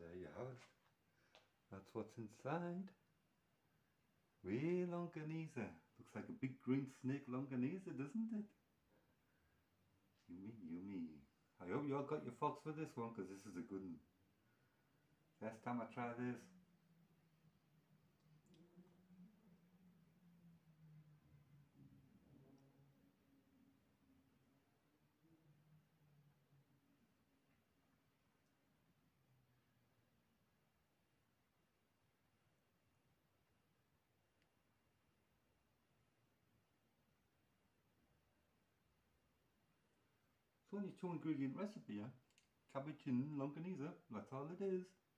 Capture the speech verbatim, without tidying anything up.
there you have it. That's what's inside. Real longaniza. Looks like a big green snake longaniza, doesn't it? Yummy, yummy. I hope you all got your forks for this one, because this is a good one. Last time I try this. It's only a two ingredient recipe, yeah? Cabbage and longaniza, that's all it is.